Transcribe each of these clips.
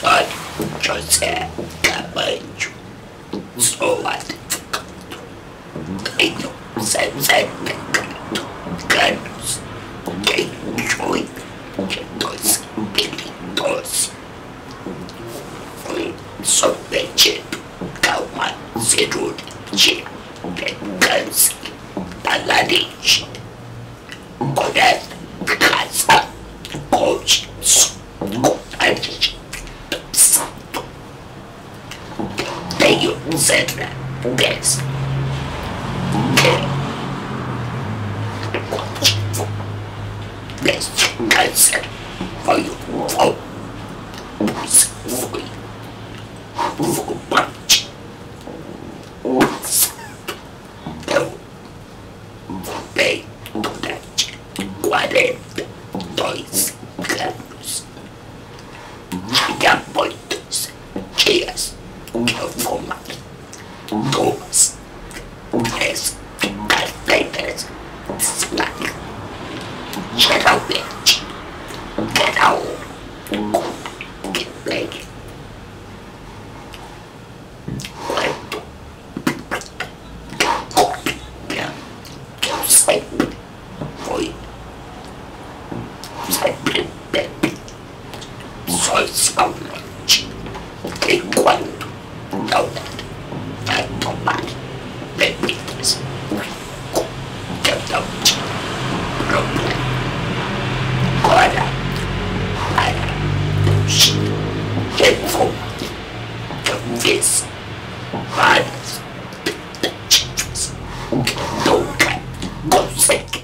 Sório José Cabanjo, sou advogado, tenho 64 anos, em junho de 2012 fui submetido a uma cirurgia de câncer da laringe. Por essa razão, hoje sou tenho certeza que neste câncer foi um voo, pois fui fumante. Eu fumei durante 42 anos. Tinha muitos dias que eu fumava 2, 3 carteiras de cigarro. Geralmente era um que tem quando copia que eu sempre fui, sempre bebi socialmente, enquanto não vai tomar bebidas que eu não tinha problema. Agora, para os que fumam, eu fiz várias tentativas que nunca consegui.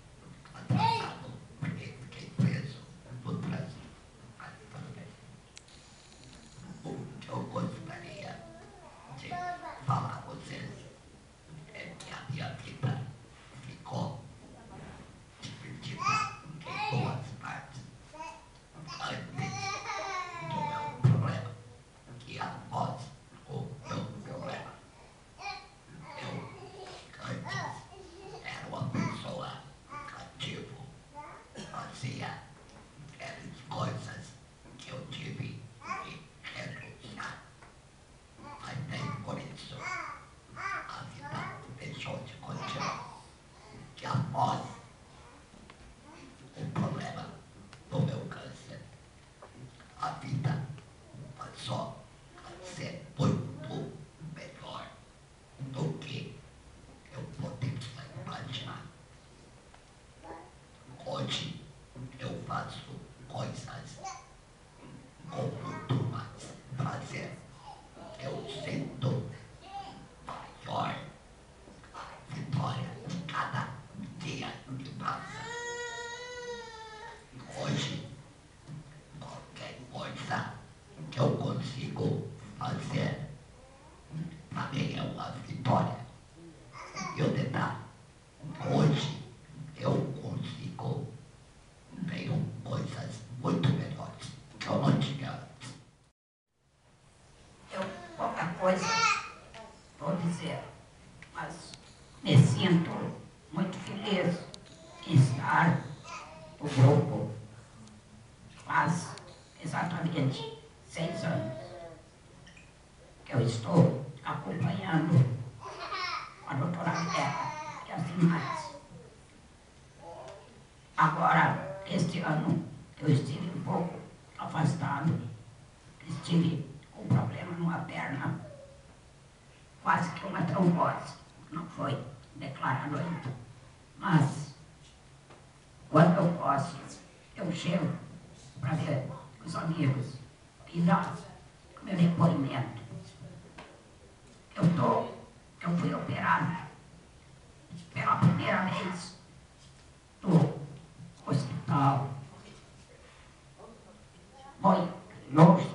Eu gostaria de falar com vocês que a minha vida ficou dividida em duas partes. Antes do meu problema e após o meu problema. Eu antes era uma pessoa ativa, fazia coisas que eu tive que renunciar. Mas nem por isso a vida deixou de continuar. Que após o problema do meu câncer, a vida passou a ser muito melhor do que eu poderia imaginar. Hoje eu faço coisas com muito mais prazer. Eu sinto maior vitória de cada dia que passa. Hoje, qualquer coisa que eu consigo fazer, para mim é uma vitória. E o detalhe, hoje eu consigo ver coisas muito melhores que eu não tinha antes. Eu, qualquer coisa, vou dizer, mas me sinto muito feliz em estar no grupo. Faz exatamente 6 anos que eu estou acompanhando a doutora Rebeca e as demais. Agora, este ano, eu estive um pouco afastado, estive com um problema numa perna, quase que uma trombose, não foi declarado ainda. Mas, quando eu posso, eu chego para ver os amigos e dar meu depoimento. Eu fui operado pela primeira vez no hospital. Foi longe.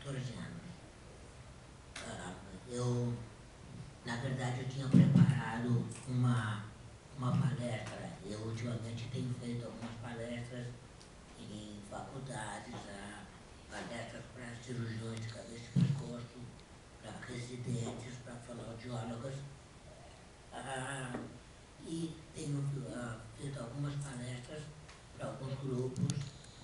14 anos. Na verdade, eu tinha preparado uma palestra. Eu ultimamente tenho feito algumas palestras em faculdades, palestras para cirurgiões de cabeça e pescoço, para residentes, para fonoaudiólogas. E tenho feito algumas palestras para alguns grupos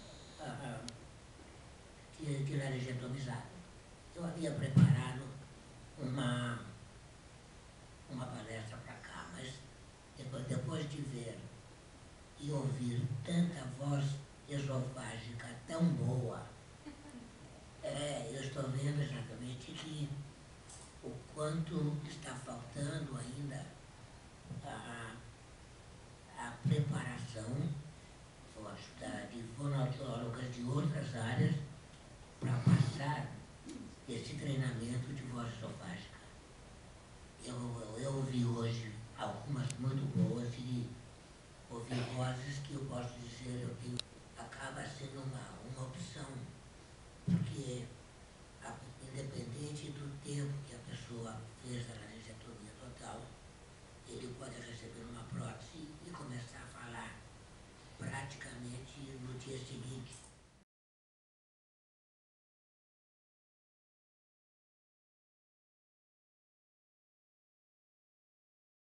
de laringetomizado. Eu havia preparado uma palestra para cá, mas depois de ver e ouvir tanta voz esofágica tão boa, eu estou vendo exatamente que o quanto está faltando ainda a preparação de fonoaudiólogas de outras áreas para passar esse treinamento de voz esofágica. Eu ouvi hoje algumas muito boas e ouvi vozes que eu posso dizer acaba sendo uma opção, porque independente do tempo que a